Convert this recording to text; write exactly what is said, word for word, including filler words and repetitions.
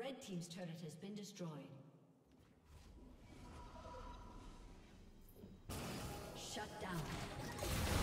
Red team's turret has been destroyed. Shut down.